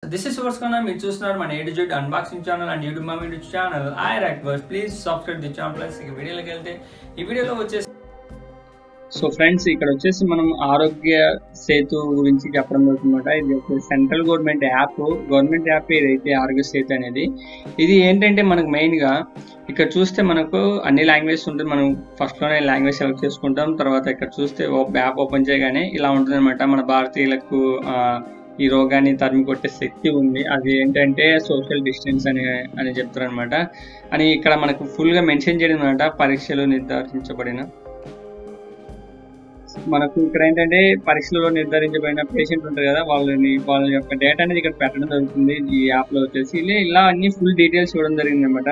this is Suvarskhana. మీరు చూస్తున్నారు మన A to Z unboxing channel and YouTube mummy channel iRactverse. Please subscribe the channel. Plus ఈ వీడియోలోకి వెళ్తే ఈ వీడియోలో వచ్చేసి సో ఫ్రెండ్స్ ఇక్కడ వచ్చేసి మనం ఆరోగ్య సేతు గురించి చెప్పడం జరుగుతుందన్నమాట. ఇది సెంట్రల్ గవర్నమెంట్ యాప్ ఏదైతే ఆరోగ్య సేతు అనేది, ఇది ఏంటంటే మనకు మెయిన్గా ఇక్కడ చూస్తే మనకు అన్ని లాంగ్వేజెస్ ఉంటుంది. మనం ఫస్ట్లోనే లాంగ్వేజ్ సెలెక్ట్ చేసుకుంటాం. తర్వాత ఇక్కడ చూస్తే యాప్ ఓపెన్ చేయగానే ఇలా ఉంటుంది అనమాట. మన భారతీయులకు ఈ రోగాన్ని తరిమి కొట్టే శక్తి ఉంది, అది ఏంటంటే సోషల్ డిస్టెన్స్ అని చెప్తారు అనమాట. అని ఇక్కడ మనకు ఫుల్గా మెన్షన్ చేయడం అనమాట. పరీక్షలు నిర్ధారించబడిన మనకు ఇక్కడ ఏంటంటే పరీక్షలలో నిర్ధారించబడిన పేషెంట్ ఉంటారు కదా, వాళ్ళ యొక్క డేటా అనేది ఇక్కడ పెట్టడం జరుగుతుంది ఈ యాప్ లో వచ్చేసి. ఇలా అన్ని ఫుల్ డీటెయిల్స్ ఇవ్వడం జరిగింది అనమాట.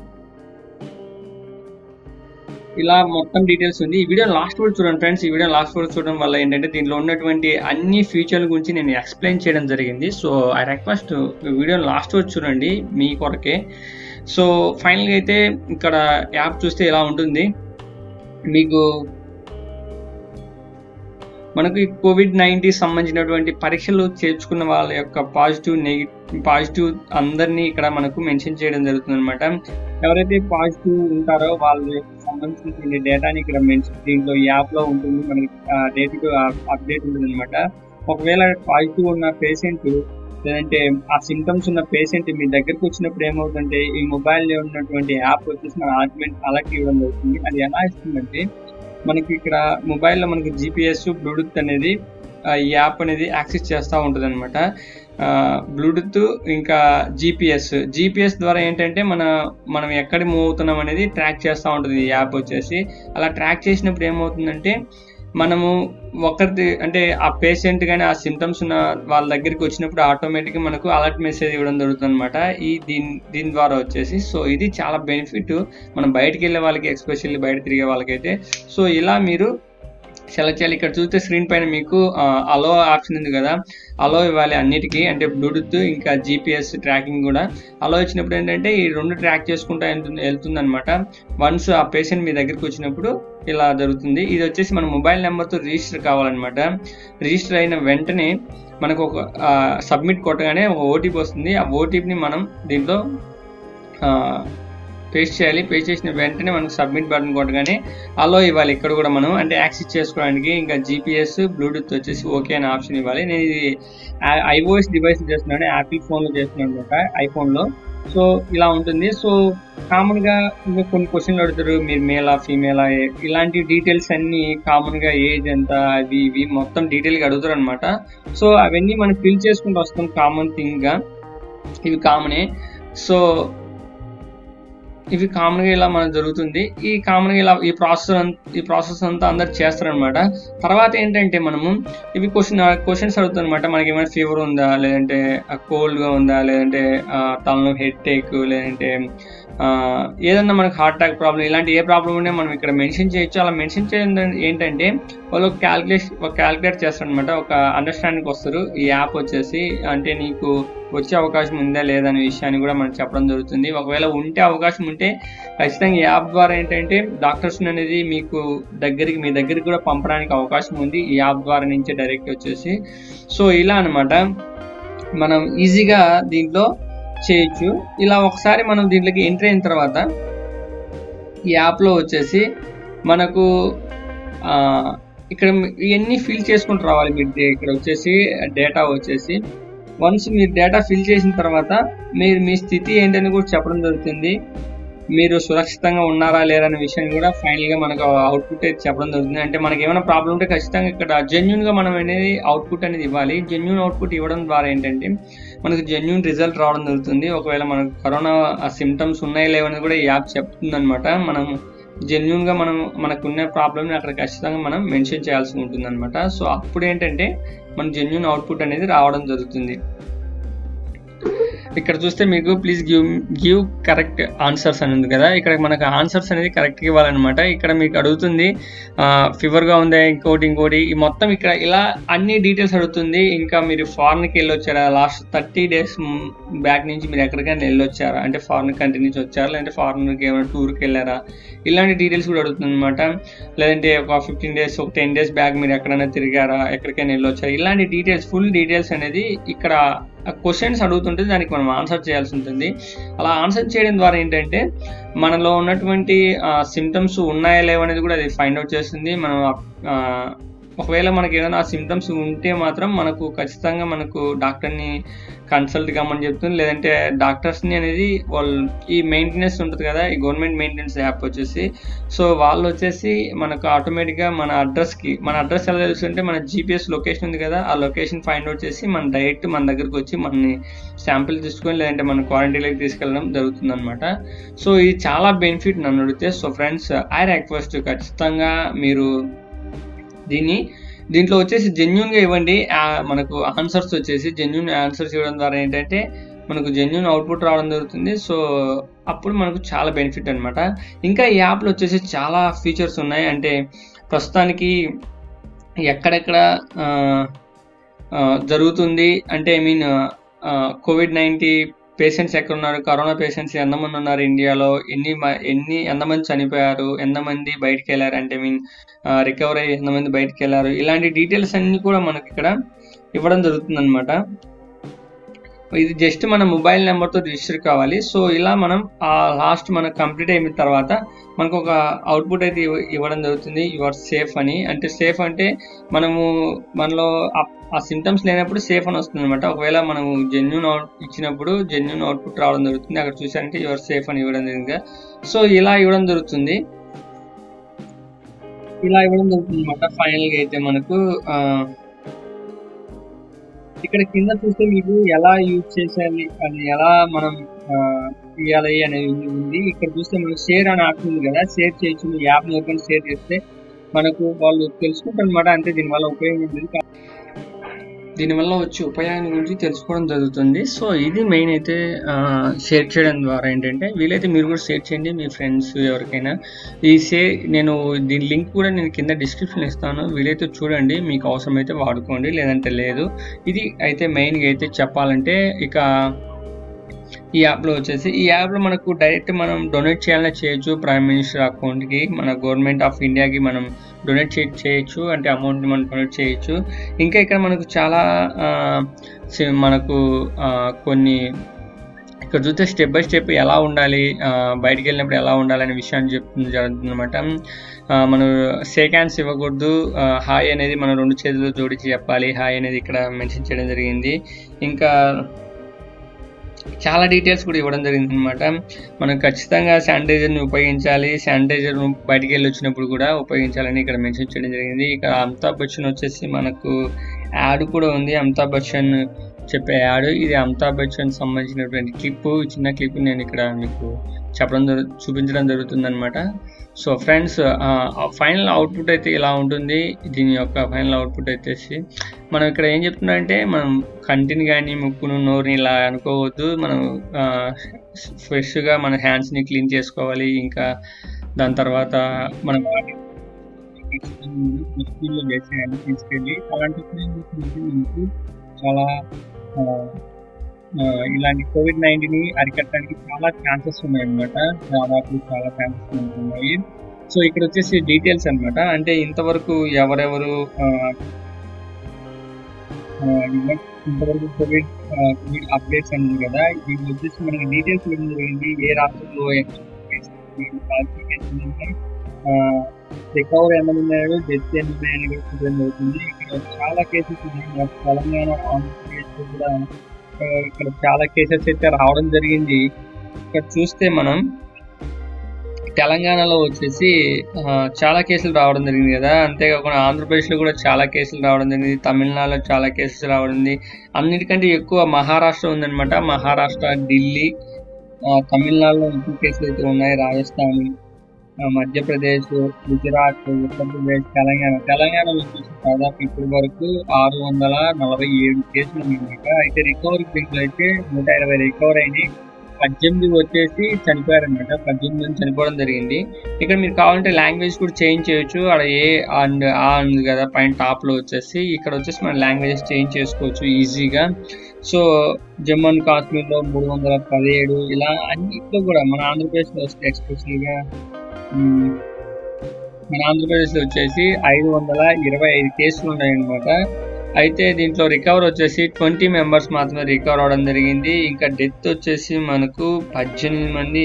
ఇలా మొత్తం డీటెయిల్స్ ఉంది. ఈ వీడియో లాస్ట్ వరకు చూడండి ఫ్రెండ్స్. ఈ వీడియో లాస్ట్ వరకు చూడడం వల్ల ఏంటంటే దీంట్లో ఉన్నటువంటి అన్ని ఫీచర్ల గురించి నేను ఎక్స్ప్లెయిన్ చేయడం జరిగింది. So I request video last వరకు చూడండి మీ కొరకే. సో ఫైనల్గా అయితే ఇక్కడ యాప్ చూస్తే ఇలా ఉంటుంది. మనకు ఈ COVID-19 సంబంధించినటువంటి పరీక్షలు చేర్చుకున్న వాళ్ళ యొక్క పాజిటివ్ అందరినీ ఇక్కడ మనకు మెన్షన్ చేయడం జరుగుతుంది అనమాట. ఎవరైతే పాజిటివ్ ఉంటారో వాళ్ళ సంబంధించిన డేటాని ఇక్కడ దీంట్లో ఈ యాప్ లో ఉంటుంది. మనకి డేట్ అప్డేట్ ఉంటుంది అనమాట. ఒకవేళ పాజిటివ్ ఉన్న పేషెంట్ లేదంటే ఆ సింటమ్స్ ఉన్న పేషెంట్ మీ దగ్గరకు వచ్చినప్పుడు ఏమవుతుందంటే ఈ మొబైల్లో ఉన్నటువంటి యాప్ వచ్చేసి మన అలర్ట్ ఇవ్వడం జరుగుతుంది. అది ఎలా ఇస్తుందంటే మనకి ఇక్కడ మొబైల్లో మనకి GPS బ్లూటూత్ అనేది ఈ యాప్ అనేది యాక్సెస్ చేస్తూ ఉంటుంది అనమాట. బ్లూటూత్ ఇంకా GPS ద్వారా ఏంటంటే మనం ఎక్కడ మూవ్ అవుతున్నాం అనేది ట్రాక్ చేస్తూ ఉంటుంది ఈ యాప్ వచ్చేసి. అలా ట్రాక్ చేసినప్పుడు ఏమవుతుందంటే మనము ఒకరిది అంటే ఆ పేషెంట్ కానీ ఆ సింటమ్స్ ఉన్న వాళ్ళ దగ్గరికి వచ్చినప్పుడు ఆటోమేటిక్గా మనకు అలర్ట్ మెసేజ్ ఇవ్వడం జరుగుతుంది అనమాట దీని ద్వారా వచ్చేసి. సో ఇది చాలా బెనిఫిట్ మనం బయటకు వెళ్ళే వాళ్ళకి, ఎస్పెషల్లీ బయట తిరిగే వాళ్ళకైతే. సో ఇలా మీరు సెలెక్ట్ చేయాలి. ఇక్కడ చూస్తే స్క్రీన్ పైన మీకు అలో ఆప్షన్ ఉంది కదా, అలో ఇవ్వాలి అన్నిటికీ, అంటే బ్లూటూత్ ఇంకా GPS ట్రాకింగ్ కూడా. అలో ఇచ్చినప్పుడు ఏంటంటే ఈ రెండు ట్రాక్ చేసుకుంటా వెళ్తుంది అనమాట. వన్స్ ఆ పేషెంట్ మీ దగ్గరికి వచ్చినప్పుడు ఇలా జరుగుతుంది. ఇది వచ్చేసి మన మొబైల్ నెంబర్తో రిజిస్టర్ కావాలన్నమాట. రిజిస్టర్ అయిన వెంటనే మనకు ఒక సబ్మిట్ కొట్టగానే ఒక OTP వస్తుంది. ఆ OTPని మనం దీంట్లో పేస్ట్ చేయాలి. పేస్ట్ చేసిన వెంటనే మనకు సబ్మిట్ బటన్ కొట్టగానే అలో ఇవ్వాలి. ఇక్కడ కూడా మనం అంటే యాక్సెస్ చేసుకోవడానికి ఇంకా GPS బ్లూటూత్ వచ్చేసి ఓకే అనే ఆప్షన్ ఇవ్వాలి. నేను ఇది iOS డివైస్ చేస్తున్నాను, యాపిల్ ఫోన్లో చేస్తున్నాను అనమాట, ఐఫోన్లో. సో ఇలా ఉంటుంది. సో కామన్గా ఇంకా కొన్ని క్వశ్చన్లు అడుగుతారు, మీరు మేలా ఫీమేలా, ఇలాంటి డీటెయిల్స్ అన్ని కామన్గా ఏజ్ ఎంత అవి ఇవి మొత్తం డీటెయిల్గా అడుగుతారు అనమాట. సో అవన్నీ మనం ఫిల్ చేసుకుంటూ వస్తాం కామన్ థింగ్గా, ఇవి కామనే. సో ఇవి కామన్గా ఇలా మనకు జరుగుతుంది. ఈ కామన్గా ఇలా ఈ ప్రాసెస్ అంతా అందరు చేస్తారనమాట. తర్వాత ఏంటంటే మనము ఇవి క్వశ్చన్స్ అడుగుతాం అనమాట. మనకి ఏమైనా ఫీవర్ ఉందా, లేదంటే కోల్డ్గా ఉందా, లేదంటే తలలో హెడ్ ఏక్, లేదంటే ఏదన్నా మనకు హార్ట్ అటాక్ ప్రాబ్లం, ఇలాంటి ఏ ప్రాబ్లం ఉంటే మనం ఇక్కడ మెన్షన్ చేయొచ్చు. అలా మెన్షన్ చేయడం ఏంటంటే వాళ్ళు క్యాలిక్యులేట్ చేస్తారనమాట, ఒక అండర్స్టాండింగ్కి వస్తారు ఈ యాప్ వచ్చేసి. అంటే నీకు వచ్చే అవకాశం ఉందా లేదా అనే విషయాన్ని కూడా మనకు చెప్పడం జరుగుతుంది. ఒకవేళ ఉంటే అవకాశం ఉంటే ఖచ్చితంగా ఈ యాప్ ద్వారా ఏంటంటే డాక్టర్స్ అనేది మీ దగ్గరికి కూడా పంపడానికి అవకాశం ఉంది ఈ యాప్ ద్వారా నుంచే డైరెక్ట్ వచ్చేసి. సో ఇలా అనమాట మనం ఈజీగా దీంట్లో చేయొచ్చు. ఇలా ఒకసారి మనం దీంట్లోకి ఎంటర్ అయిన తర్వాత ఈ యాప్లో వచ్చేసి మనకు ఇక్కడ ఇవన్నీ ఫిల్ చేసుకుంటూ రావాలి. మీరు ఇక్కడ వచ్చేసి డేటా వచ్చేసి వన్స్ మీరు డేటా ఫిల్ చేసిన తర్వాత మీ స్థితి ఏంటని కూడా చెప్పడం జరుగుతుంది. మీరు సురక్షితంగా ఉన్నారా లేరా అనే విషయాన్ని కూడా ఫైనల్గా మనకు అవుట్పుట్ అయితే చెప్పడం జరుగుతుంది. అంటే మనకి ఏమైనా ప్రాబ్లం ఉంటే ఖచ్చితంగా ఇక్కడ జెన్యున్గా మనం అనేది అవుట్పుట్ అనేది ఇవ్వాలి. జెన్యున్ అవుట్పుట్ ఇవ్వడం ద్వారా ఏంటంటే మనకు జెన్యున్ రిజల్ట్ రావడం జరుగుతుంది. ఒకవేళ మనకు కరోనా సిమ్టమ్స్ ఉన్నాయో లేవని కూడా ఈ యాప్ చెప్తుంది అనమాట. మనం జెన్యున్గా మనకున్న ప్రాబ్లమ్ని అక్కడ ఖచ్చితంగా మనం మెన్షన్ చేయాల్సి ఉంటుంది అనమాట. సో అప్పుడు ఏంటంటే మన జెన్యున్ అవుట్పుట్ అనేది రావడం జరుగుతుంది. ఇక్కడ చూస్తే మీకు ప్లీజ్ గివ్ కరెక్ట్ ఆన్సర్స్ అని ఉంది కదా, ఇక్కడ మనకు ఆన్సర్స్ అనేది కరెక్ట్గా ఇవ్వాలన్నమాట. ఇక్కడ మీకు అడుగుతుంది ఫీవర్గా ఉందా, ఇంకోటి ఈ మొత్తం ఇక్కడ ఇలా అన్ని డీటెయిల్స్ అడుగుతుంది. ఇంకా మీరు ఫారెన్కి వెళ్ళొచ్చారా, లాస్ట్ 30 days బ్యాక్ నుంచి మీరు ఎక్కడికైనా వెళ్ళొచ్చారా, అంటే ఫారెన్ కంట్రీ నుంచి వచ్చారా, లేదంటే ఫారెన్కి ఏమైనా టూర్కి వెళ్ళారా, ఇలాంటి డీటెయిల్స్ కూడా అడుగుతుంది అనమాట. లేదంటే ఒక 15 days ఒక 10 days బ్యాక్ మీరు ఎక్కడైనా తిరిగారా, ఎక్కడికైనా వెళ్ళొచ్చారా, ఇలాంటి డీటెయిల్స్ ఫుల్ డీటెయిల్స్ అనేది ఇక్కడ క్వశ్చన్స్ అడుగుతుంటే దానికి మనం ఆన్సర్ చేయాల్సి ఉంటుంది. అలా ఆన్సర్ చేయడం ద్వారా ఏంటంటే మనలో ఉన్నటువంటి సిమ్టమ్స్ ఉన్నాయా లేవనేది కూడా అది ఫైండ్ అవుట్ చేస్తుంది. మనం ఒకవేళ మనకి ఏదైనా సిమ్టమ్స్ ఉంటే మాత్రం మనకు ఖచ్చితంగా మనకు డాక్టర్ని కన్సల్ట్ కమ్మని చెప్తుంది. లేదంటే డాక్టర్స్ని అనేది వాళ్ళు ఈ మెయింటెనెన్స్ ఉంటుంది కదా, ఈ గవర్నమెంట్ మెయింటెనెన్స్ యాప్ వచ్చేసి, సో వాళ్ళు వచ్చేసి మనకు ఆటోమేటిక్గా మన అడ్రస్ ఎలా తెలుస్తుంటే మన జీపీఎస్ లొకేషన్ ఉంది కదా, ఆ లొకేషన్ ఫైండ్ అవుట్ చేసి మన డైరెక్ట్ మన దగ్గరకు వచ్చి మనని శాంపిల్ తీసుకొని లేదంటే మన క్వారంటైన్లోకి తీసుకెళ్ళడం జరుగుతుంది అనమాట. సో ఇది చాలా బెనిఫిట్ నన్ను అడిగితే. సో ఫ్రెండ్స్, ఐ రిక్వెస్ట్ ఖచ్చితంగా మీరు దీంట్లో వచ్చేసి జెన్యూన్గా ఇవ్వండి. మనకు ఆన్సర్స్ వచ్చేసి జెన్యూన్ ఆన్సర్స్ ఇవ్వడం ద్వారా ఏంటంటే మనకు జెన్యూన్ అవుట్పుట్ రావడం జరుగుతుంది. సో అప్పుడు మనకు చాలా బెనిఫిట్ అనమాట. ఇంకా ఈ యాప్లో వచ్చేసి చాలా ఫీచర్స్ ఉన్నాయి. అంటే ప్రస్తుతానికి ఎక్కడెక్కడ జరుగుతుంది అంటే COVID-19 పేషెంట్స్ ఎక్కడ ఉన్నారు, కరోనా పేషెంట్స్ ఎంతమంది ఉన్నారు ఇండియాలో, ఎంతమంది చనిపోయారు, ఎంతమంది బయటికి వెళ్ళారు, అంటే రికవర్ అయ్యి ఎంతమంది బయటికి వెళ్ళారు, ఇలాంటి డీటెయిల్స్ అన్ని కూడా మనకి ఇక్కడ ఇవ్వడం జరుగుతుంది అనమాట. ఇది జస్ట్ మన మొబైల్ నెంబర్తో రిజిస్టర్ కావాలి. సో ఇలా మనం లాస్ట్ మనకు కంప్లీట్ అయిన తర్వాత మనకు ఒక అవుట్పుట్ అయితే ఇవ్వడం జరుగుతుంది, యువర్ సేఫ్ అని. అంటే సేఫ్ అంటే మనలో ఆ సిమ్టమ్స్ లేనప్పుడు సేఫ్ అని వస్తుంది అనమాట. ఒకవేళ మనము జెన్యూన్ ఇచ్చినప్పుడు జెన్యూన్ అవుట్పుట్ రావడం జరుగుతుంది. అక్కడ చూసారంటే యువర్ సేఫ్ అని ఇవ్వడం జరిగింది. సో ఇలా ఇవ్వడం జరుగుతుంది అనమాట. ఫైనల్గా అయితే మనకు ఇక్కడ కింద చూస్తే మీకు ఎలా యూజ్ చేసేది, అది ఎలా మనం తీయాలి అనేది ఉంది. ఇక్కడ చూస్తే మనకు షేర్ అనే ఆప్షన్ ఉంది కదా, షేర్ చేయొచ్చు. మీ యాప్ని ఓపెన్ షేర్ చేస్తే మనకు వాళ్ళు తెలుసుకుంటారు అనమాట. అంటే దీనివల్ల ఉపయోగం ఉంటుంది, దీనివల్ల వచ్చే ఉపయోగం గురించి తెలుసుకోవడం జరుగుతుంది. సో ఇది మెయిన్ అయితే షేర్ చేయడం ద్వారా ఏంటంటే వీలైతే మీరు కూడా షేర్ చేయండి మీ ఫ్రెండ్స్ ఎవరికైనా. నేను దీని లింక్ కూడా నేను కింద డిస్క్రిప్షన్ ఇస్తాను, వీలైతే చూడండి, మీకు అవసరమైతే వాడుకోండి, లేదంటే లేదు. ఇది అయితే మెయిన్గా అయితే చెప్పాలంటే ఇక ఈ యాప్లో వచ్చేసి ఈ యాప్లో మనకు డైరెక్ట్ మనం డొనేట్ చేయాలని చేయొచ్చు. ప్రైమ్ మినిస్టర్ అకౌంట్కి, మన గవర్నమెంట్ ఆఫ్ ఇండియాకి మనం డొనేట్ చేయొచ్చు, అంటే అమౌంట్ని మనం డొనేట్ చేయొచ్చు. ఇంకా ఇక్కడ మనకు చాలా కొన్ని ఇక్కడ చూస్తే స్టెప్ బై స్టెప్ ఎలా ఉండాలి, బయటికి వెళ్ళినప్పుడు ఎలా ఉండాలనే విషయాన్ని జరుగుతుంది అనమాట. మనం షేక్ హ్యాండ్స్ ఇవ్వకూడదు, హాయ్ అనేది మనం 2 చేతులు జోడించి చెప్పాలి, హాయ్ అనేది ఇక్కడ మెన్షన్ చేయడం జరిగింది. ఇంకా చాలా డీటెయిల్స్ కూడా ఇవ్వడం జరిగింది అనమాట. మనం ఖచ్చితంగా శానిటైజర్ని ఉపయోగించాలి, శానిటైజర్ బయటికి వెళ్ళి వచ్చినప్పుడు కూడా ఉపయోగించాలని ఇక్కడ మెన్షన్ చేయడం జరిగింది. ఇక్కడ అమితాబ్ బచ్చన్ వచ్చేసి మనకు యాడ్ కూడా ఉంది, అమితాబ్ బచ్చన్ చెప్పే యాడ్. ఇది అమితాబ్ బచ్చన్ సంబంధించినటువంటి చిన్న క్లిప్ నేను ఇక్కడ మీకు చూపించడం జరుగుతుంది అనమాట. సో ఫ్రెండ్స్, ఫైనల్ అవుట్పుట్ అయితే ఇలా ఉంటుంది. దీని యొక్క ఫైనల్ అవుట్పుట్ వచ్చేసి మనం ఇక్కడ ఏం చెప్తున్నారంటే మనం కంటిని కానీ ముక్కును నోరుని ఇలా అనుకోవద్దు, మనం ఫ్రెష్గా మన హ్యాండ్స్ని క్లీన్ చేసుకోవాలి. ఇంకా దాని తర్వాత మనం డస్ట్బిన్లో వేసేయాలి తీసుకెళ్ళి. అలాంటి మనకు చాలా ఇలాంటి COVID-19ని అరికట్టడానికి చాలా ఛాన్సెస్ ఉన్నాయన్నమాట, దాదాపు చాలా ఛాన్సెస్ ఉంటున్నాయి. సో ఇక్కడ వచ్చేసి డీటెయిల్స్ అనమాట. అంటే ఇంతవరకు ఎవరెవరు కోవిడ్ అప్డేట్స్ అన్నది కదా, దీనికి వచ్చేసి మనకి డీటెయిల్స్ ఏంటి, ఏ రాష్ట్రంలో రికవర్ ఎంతమంది ఉన్నాయో, డెత్ ఎన్ని ఉన్నాయని కూడా చూడడం జరుగుతుంది. ఇక్కడ చాలా కేసెస్ ఉన్నాయి. తెలంగాణ, ఆంధ్రప్రదేశ్ కూడా ఇక్కడ చాలా కేసెస్ అయితే రావడం జరిగింది. ఇక్కడ చూస్తే మనం తెలంగాణలో వచ్చేసి చాలా కేసులు రావడం జరిగింది కదా, అంతేకాకుండా ఆంధ్రప్రదేశ్లో కూడా చాలా కేసులు రావడం జరిగింది, తమిళనాడులో చాలా కేసెస్ రావడం. అన్నిటికంటే ఎక్కువ మహారాష్ట్ర ఉందన్నమాట. మహారాష్ట్ర, ఢిల్లీ, తమిళనాడులో ఎక్కువ కేసులు అయితే ఉన్నాయి. రాజస్థాన్, మధ్యప్రదేశ్, గుజరాత్, ఉత్తరప్రదేశ్, తెలంగాణలో వచ్చేసి దాదాపు ఇప్పటి వరకు 647 కేసులు ఉన్నాయన్నమాట. అయితే రికవరీ కేసులు అయితే 120 రికవర్ అయినాయి, 18 వచ్చేసి చనిపోయారనమాట. 18 మంది చనిపోవడం జరిగింది. ఇక్కడ మీరు కావాలంటే లాంగ్వేజ్ కూడా చేంజ్ చేయొచ్చు. అక్కడ ఉంది కదా పైన టాప్లో వచ్చేసి, ఇక్కడ వచ్చేసి మనం లాంగ్వేజెస్ చేంజ్ చేసుకోవచ్చు ఈజీగా. సో జమ్మూ అండ్ కాశ్మీర్లో 317, ఇలా అన్నిట్లో కూడా మన ఆంధ్రప్రదేశ్లో వస్తే ఎక్స్పెషల్గా మన ఆంధ్రప్రదేశ్లో వచ్చేసి 525 కేసులు ఉన్నాయన్నమాట. అయితే దీంట్లో రికవర్ వచ్చేసి 20 మెంబర్స్ మాత్రమే రికవర్ అవడం జరిగింది. ఇంకా డెత్ వచ్చేసి మనకు 18 మంది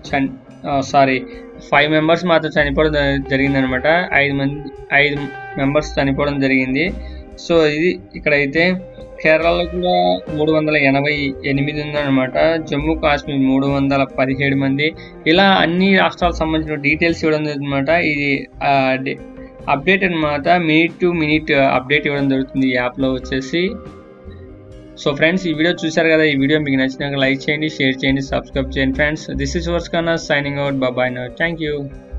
5 మెంబర్స్ మాత్రం చనిపోవడం జరిగింది అనమాట. 5 మెంబర్స్ చనిపోవడం జరిగింది. సో ఇది ఇక్కడైతే కేరళలో కూడా 388 ఉందన్నమాట. జమ్మూ కాశ్మీర్ 317 మంది. ఇలా అన్ని రాష్ట్రాలకు సంబంధించిన డీటెయిల్స్ ఇవ్వడం జరుగుతుందన్నమాట. ఇది అప్డేట్ అనమాట. మినిట్ టు మినిట్ అప్డేట్ ఇవ్వడం జరుగుతుంది ఈ యాప్లో వచ్చేసి. సో ఫ్రెండ్స్, ఈ వీడియో చూసారు కదా. ఈ వీడియో మీకు నచ్చినాక లైక్ చేయండి, షేర్ చేయండి, సబ్స్క్రైబ్ చేయండి ఫ్రెండ్స్. దిస్ ఇస్ వర్స్ కన్నా signing out. Bye now. Thank you.